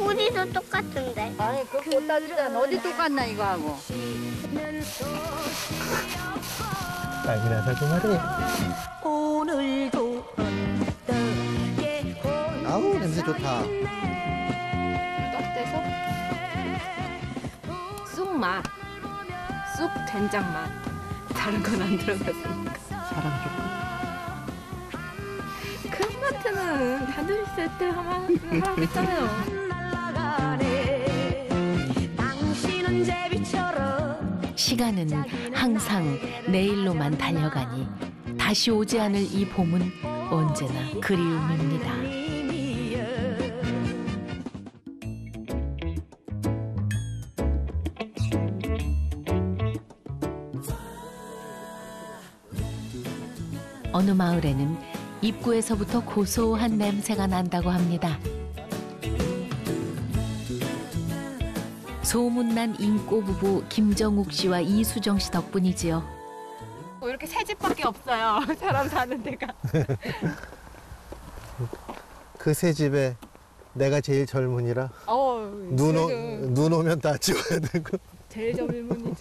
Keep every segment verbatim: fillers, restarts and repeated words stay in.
우리도 똑같은데. 아니 그 꽃다리잖아. 어디 똑같나 이거하고. 아기나 사고 말이야. 오늘도 아우 냄새 좋다. 떡대서 쑥맛, 쑥 된장 맛. 다른 건 안 들어갔으니까. 사람 좋고. 큰 마트는 다들 세트 하나 하겠잖아요. 시간은 항상 내일로만 달려가니 다시 오지 않을 이 봄은 언제나 그리움입니다. 어느 마을에는 입구에서부터 고소한 냄새가 난다고 합니다. 소문난 인꼬 부부 김정욱 씨와 이수정 씨 덕분이지요. 이렇게 새 집밖에 없어요. 사람 사는 데가. 그 새 집에 내가 제일 젊으니라. 어, 눈, 오, 지금 눈 오면 다 찍어야 되고. 제일 젊은이죠.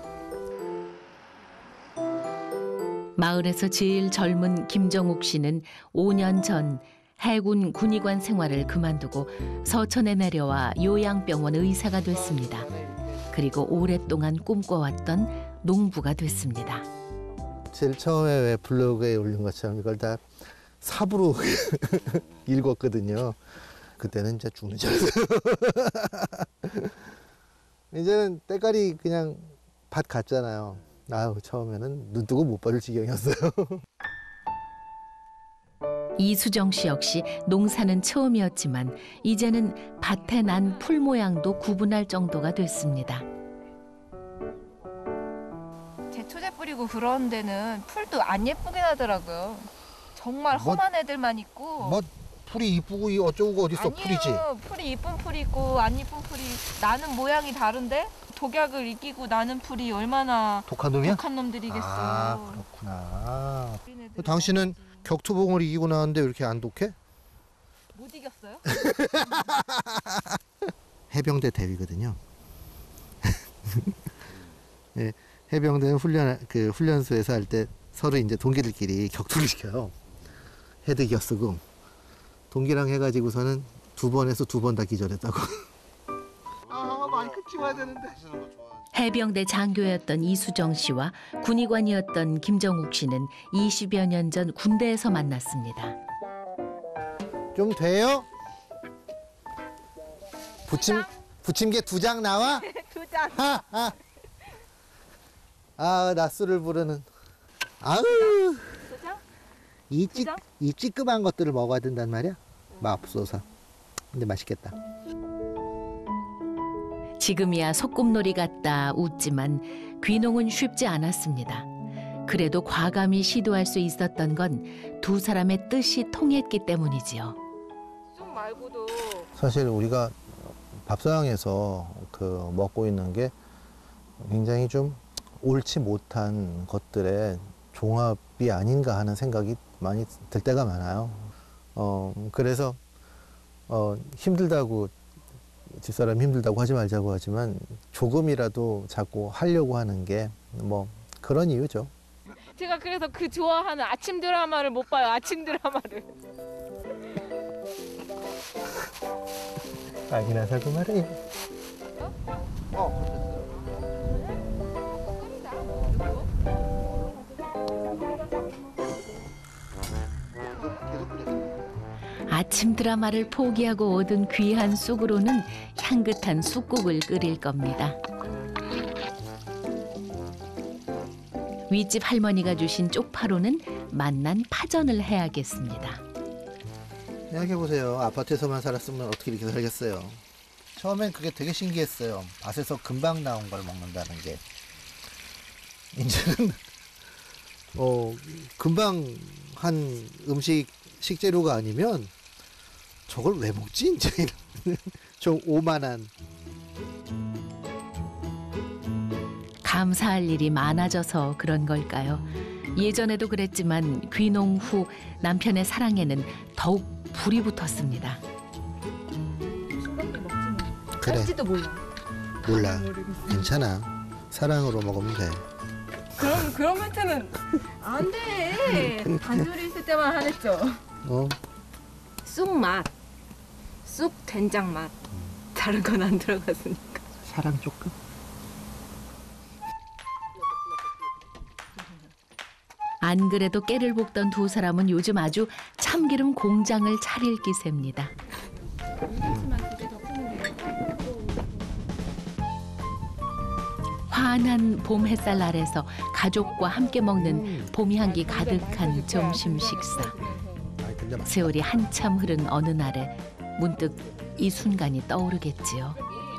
마을에서 제일 젊은 김정욱 씨는 오 년 전 해군 군의관 생활을 그만두고 서천에 내려와 요양병원 의사가 됐습니다. 그리고 오랫동안 꿈꿔왔던 농부가 됐습니다. 제일 처음에 왜 블로그에 올린 것처럼 이걸 다 삽으로 읽었거든요. 그때는 진짜 죽는 줄 알았어요. 이제는 때깔이 그냥 밭 같잖아요. 아유, 처음에는 눈 뜨고 못 봐줄 지경이었어요. 이수정 씨 역시 농사는 처음이었지만 이제는 밭에 난 풀 모양도 구분할 정도가 됐습니다. 제초제 뿌리고 그런 데는 풀도 안 예쁘게 나더라고요. 정말 뭐, 험한 애들만 있고. 뭐 풀이 이쁘고 어쩌고 어딨어. 아니에요. 풀이지. 풀이 이쁜 풀이 있고 안 이쁜 풀이 나는 모양이 다른데 독약을 이기고 나는 풀이 얼마나 독한 놈이야? 독한 놈들이겠어. 아, 그렇구나. 당신은 격투봉을 이기고 나왔는데 왜 이렇게 안 독해? 못 이겼어요? 해병대 대위거든요. 네, 해병대는 훈련 그 훈련소에서 할 때 서로 이제 동기들끼리 격투를 시켜요. 헤드 기어쓰고 동기랑 해가지고서는 두 번에서 두 번 다 기절했다고. 아 마이크 찍어야 되는데. 해병대 장교였던 이수정 씨와 군의관이었던 김정욱 씨는 이십여 년 전 군대에서 만났습니다. 좀 돼요? 부침 부침개 두 장 나와? 두 장. 하, 하. 아 낯설을 부르는. 아우. 두 장? 이 찌, 두 장? 이 찌끄만 것들을 먹어야 된단 말이야. 맙소사. 근데 맛있겠다. 지금이야 소꿉놀이 같다 웃지만 귀농은 쉽지 않았습니다. 그래도 과감히 시도할 수 있었던 건 두 사람의 뜻이 통했기 때문이지요. 좀 말고도 사실 우리가 밥상에서 그 먹고 있는 게 굉장히 좀 옳지 못한 것들의 종합이 아닌가 하는 생각이 많이 들 때가 많아요. 어 그래서 어 힘들다고 집사람이 힘들다고 하지 말자고 하지만 조금이라도 자꾸 하려고 하는 게 뭐 그런 이유죠. 제가 그래서 그 좋아하는 아침 드라마를 못 봐요. 아침 드라마를. 아기나 사고 말이야. 어? 아침 드라마를 포기하고 얻은 귀한 쑥으로는 향긋한 쑥국을 끓일 겁니다. 윗집 할머니가 주신 쪽파로는 맛난 파전을 해야겠습니다. 생각해보세요. 아파트에서만 살았으면 어떻게 이렇게 살겠어요. 처음엔 그게 되게 신기했어요. 밭에서 금방 나온 걸 먹는다는 게. 이제는 어 금방 한 음식 식재료가 아니면 저걸 왜 먹지? 이제 좀 오만한. 감사할 일이 많아져서 그런 걸까요? 예전에도 그랬지만 귀농 후 남편의 사랑에는 더욱 불이 붙었습니다. 쑥갓기 먹자. 그래. 짤지도 몰라. 몰라. 괜찮아. 사랑으로 먹으면 돼. 그럼 그런 멘트는 안 돼. 단둘이 있을 때만 하랬죠. 어? 쑥 맛, 쑥 된장 맛. 다른 건 안 들어갔으니까. 사랑 조금? 안 그래도 깨를 볶던 두 사람은 요즘 아주 참기름 공장을 차릴 기세입니다. 환한 봄 햇살 아래서 가족과 함께 먹는 봄이 향기 가득한 점심 식사. 아이, 근데 맛- 세월이 한참 흐른 어느 날에 문득 이 순간이 떠오르겠지요.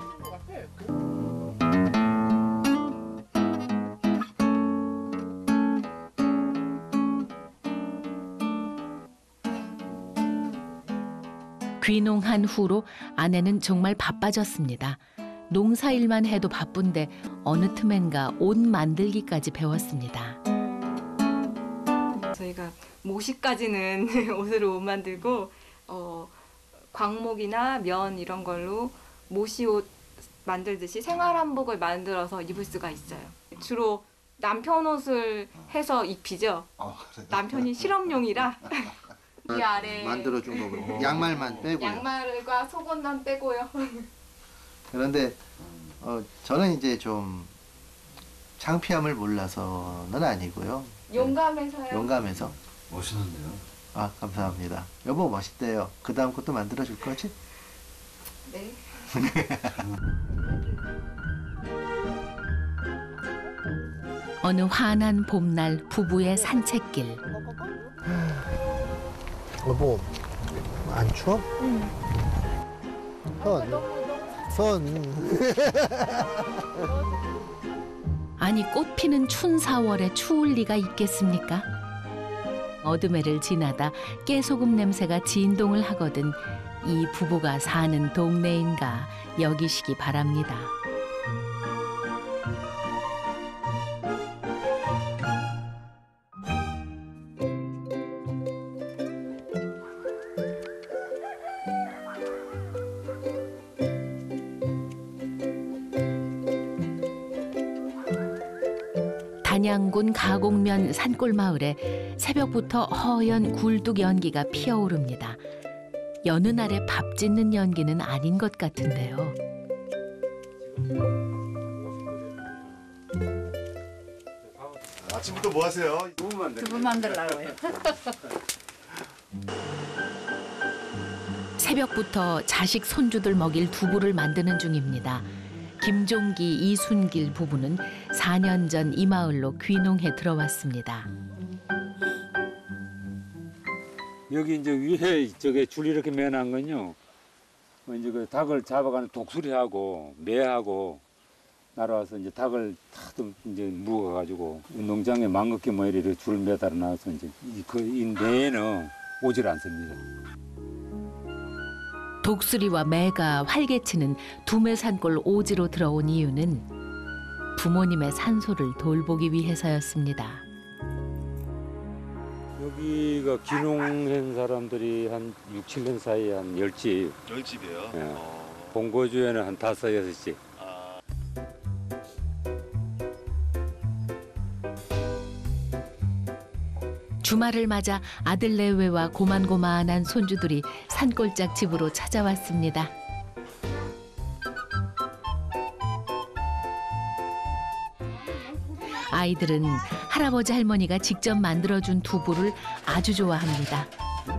귀농한 후로 아내는 정말 바빠졌습니다. 농사일만 해도 바쁜데 어느 틈엔가 옷 만들기까지 배웠습니다. 저희가 모시까지는 옷으로 못 만들고 어, 광목이나 면 이런 걸로 모시옷 만들듯이 생활한복을 만들어서 입을 수가 있어요. 주로 남편 옷을 해서 입히죠. 남편이 실험용이라 이 아래 만들어준 거고 양말만 빼고요. 양말과 속옷만 빼고요. 그런데 어, 저는 이제 좀 창피함을 몰라서는 아니고요. 용감해서요. 용감해서. 멋있는데요? 아 감사합니다. 여보 멋있대요. 그 다음 것도 만들어줄 거지? 네. 어느 환한 봄날 부부의 산책길. 여보 안 추워? 응. 선. 선. 아니 꽃 피는 춘 사월에 추울 리가 있겠습니까? 어둠해를 지나다 깨소금 냄새가 진동을 하거든 이 부부가 사는 동네인가 여기시기 바랍니다. 단양군 가곡면 산골 마을에 새벽부터 허연 굴뚝 연기가 피어오릅니다. 여느 날에 밥 짓는 연기는 아닌 것 같은데요. 아침부터 뭐 하세요? 두부 만들. 두부 만들라고요. 새벽부터 자식 손주들 먹일 두부를 만드는 중입니다. 김종기, 이순길 부부는 사 년 전 이 마을로 귀농해 들어왔습니다. 여기 이제 위에 저게 줄 이렇게 매난 건요. 뭐 이제 그 닭을 잡아가는 독수리하고 매하고 날아와서 이제 닭을 다 이제 묵어가지고 농장에 망긋게 뭐 이렇게 줄 매달아 놔서 이제 그이 매에는 오질 않습니다. 독수리와 매가 활개치는 두매산골 오지로 들어온 이유는 부모님의 산소를 돌보기 위해서였습니다. 여기가 귀농한 사람들이 한 육, 칠 년 사이에 한 열 집. 열 집이에요? 예. 어. 본거주에는 한 다섯, 여섯 집. 아. 주말을 맞아 아들 내외와 고만고만한 손주들이 산골짝 집으로 찾아왔습니다. 아이들은 할아버지 할머니가 직접 만들어준 두부를 아주 좋아합니다.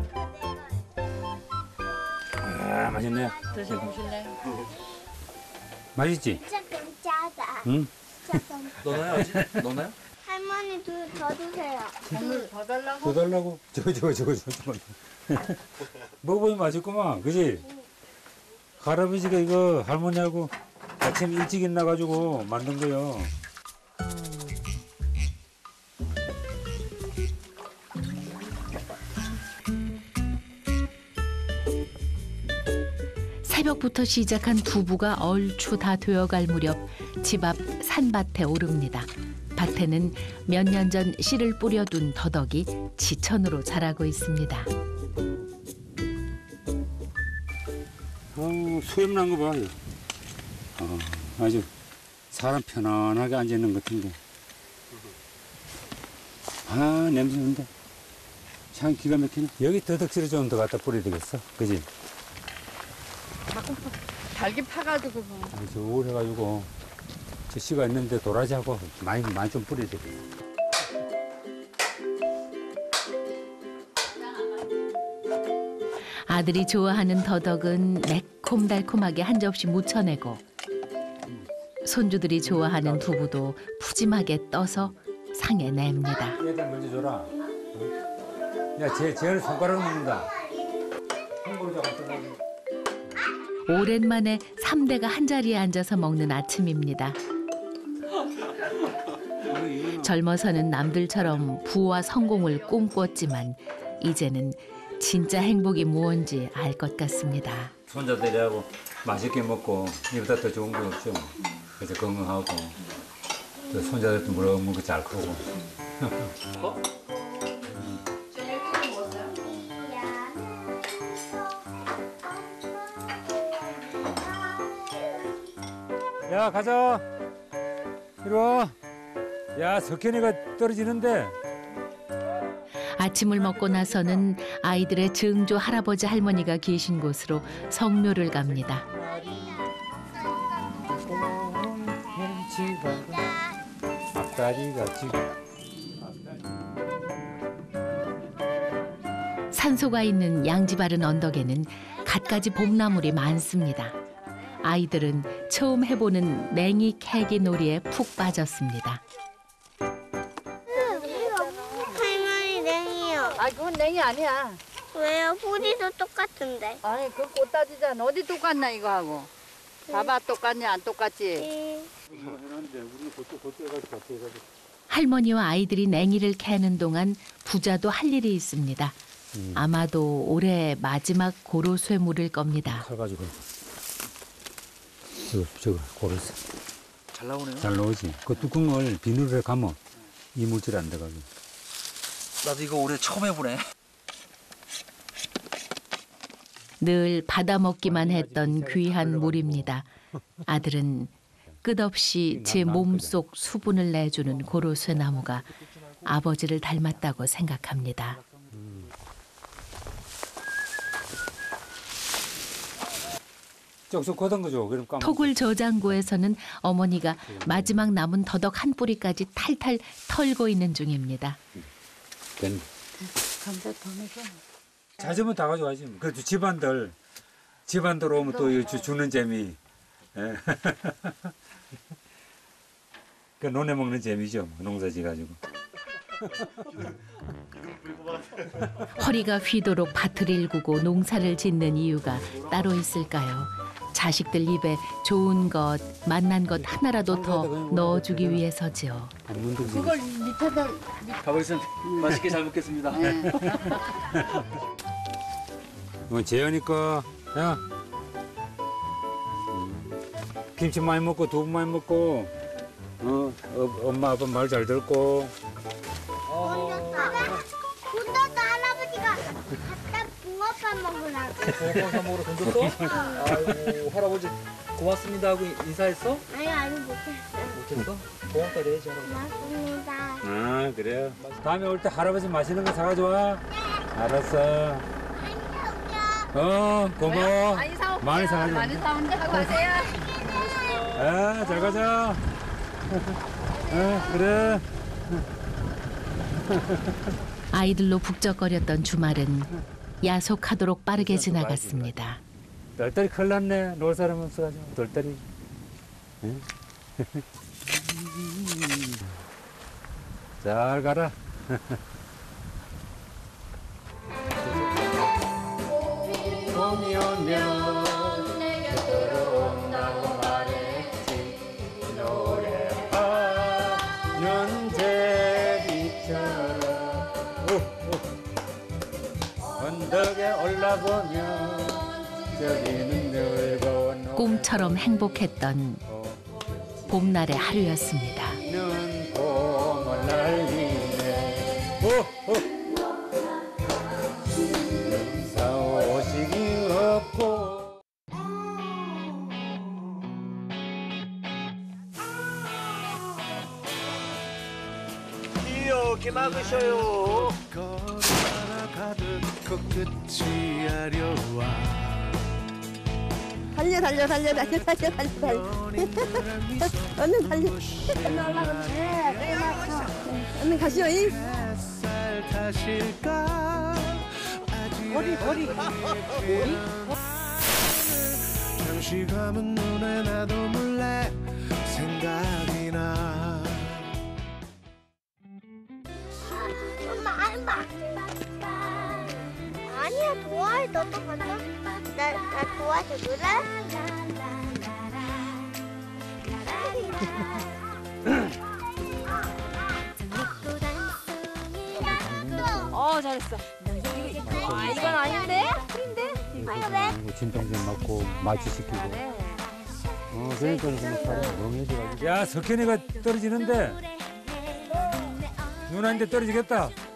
아, 맛있네. 드셔보실래요? 맛있지? 조금 짜다. 응? 조금. 너나요 아직? 너나요? 할머니 두, 더 주세요. 국물 더 달라고? 더 달라고? 저거 저거 저거 저거. 먹어보니 맛있구만, 그지? 할아버지가 이거 할머니하고 아침 일찍 일어나가지고 만든 거요. 새벽부터 시작한 두부가 얼추 다 되어갈 무렵 집 앞 산밭에 오릅니다. 밭에는 몇 년 전 씨를 뿌려둔 더덕이 지천으로 자라고 있습니다. 어, 수염 난 거 봐. 어, 아주 사람 편안하게 앉아있는 것 같은데. 아, 냄새 난다. 참 기가 막히네. 여기 더덕씨를 좀 더 갖다 뿌려야 되겠어. 그지? 달기 파가지고. 아주 우울해가지고 저 씨가 있는데 도라지하고 많이, 많이 좀 뿌려야 되겠어. 아들이 좋아하는 더덕은 매콤달콤하게 한 접시 무쳐내고 손주들이 좋아하는 두부도 푸짐하게 떠서 상에 냅니다. 얘들 먼저 줘라. 야, 쟤, 쟤를 손가락으로 먹는다. 오랜만에 삼 대가 한자리에 앉아서 먹는 아침입니다. 젊어서는 남들처럼 부와 성공을 꿈꿨지만 이제는 진짜 행복이 무언지 알 것 같습니다. 손자들이하고 맛있게 먹고 이보다 더 좋은 거 없죠. 그래서 건강하고 또 손자들도 물어먹고 잘 크고. 야, 가자. 이리 와. 야, 석현이가 떨어지는데. 아침을 먹고 나서는 아이들의 증조 할아버지 할머니가 계신 곳으로 성묘를 갑니다. 산소가 있는 양지바른 언덕에는 갖가지 봄나물이 많습니다. 아이들은 처음 해보는 냉이 캐기 놀이에 푹 빠졌습니다. 할머니 냉이요. 아, 그건 냉이 아니야. 왜요? 뿌리도 똑같은데. 아니, 그 꽃 따지잖아. 어디 똑같나, 이거 하고. 봐봐, 똑같냐, 안 똑같지? 할머니와 아이들이 냉이를 캐는 동안 부자도 할 일이 있습니다. 아마도 올해 마지막 고로쇠 물을 겁니다. 칼 가지고. 저거, 저거, 고로쇠. 잘 나오네요. 잘 나오지. 그 뚜껑을 비누를 감어. 이물질 안 돼가지고. 나도 이거 올해 처음 해보네. 늘 받아먹기만 했던 귀한 물입니다. 아들은 끝없이 제 몸속 수분을 내주는 고로쇠 나무가 아버지를 닮았다고 생각합니다. 쪽쪽 걷은 거죠. 그럼 까먹. 토굴 저장고에서는 어머니가 마지막 남은 더덕 한 뿌리까지 탈탈 털고 있는 중입니다. 된. 감자 더 넣어줘. 자주면 다 가져가지. 그래도 집안들 집안들 오면 또 이거 주, 주는 재미. 예. 그 논에 먹는 재미죠. 농사지 가지고. 허리가 휘도록 밭을 일구고 농사를 짓는 이유가 따로 있을까요? 자식들 입에 좋은 것, 맛난 것 하나라도 더 넣어주기 위해서지요. 그걸 밑에다. 가보겠습니다. 맛있게 잘 먹겠습니다. 어, 재현이 거, 야. 김치 많이 먹고 두부 많이 먹고, 어, 어 엄마 아빠 말 잘 듣고. 군더도 할아버지가 갖다 붕어빵 먹으라고. 붕어빵 먹으러 돈 줬어? 아이고 할아버지 고맙습니다 하고 인사했어? 아니 아니 못했어. 못했어? 고맙다 해야지 할아버지. 고맙습니다. 아, 그래요? 다음에 올 때 할아버지 맛있는 거 사가지고 와. 알았어. 어, 고마워. 많이 사올게요. 많이 사가지고. 많이 사온다 하고 가세요. 아, 잘 가자. 아, 그래. 아이들로 북적거렸던 주말은 야속하도록 빠르게 지나갔습니다. 널떨이 큰일 났네. 놀 사람 없어가지고. 널떨이. 응? 잘 가라. 봄이 오면 내게 들어온다고 말했지. 노래하는 제비처럼 언덕에 올라보면 저기는 늙은 꿈처럼 행복했던 봄날의 하루였습니다. 는 봄을 날리네. 오, 오. 사오식이 없고 이렇게 막으셔요. 달려 달려 달려 달려 달려 달려 달려 얼른 달려 얼른 가시오 이 머리 머리 머리 잠시 감은 눈에 나도 몰래 생각이 나. 엄마 엄마 아니야 도와해 너도 간다 나, 나 도와줘 줄래? 어 잘했어. 아 이건 아닌데? 풀인데? 아유 왜? 진통제 맞고 마취시키고. 어, 그러니까 좀 살이 멍해져가지고. 야, 석현이가 떨어지는데 누나인데 떨어지겠다.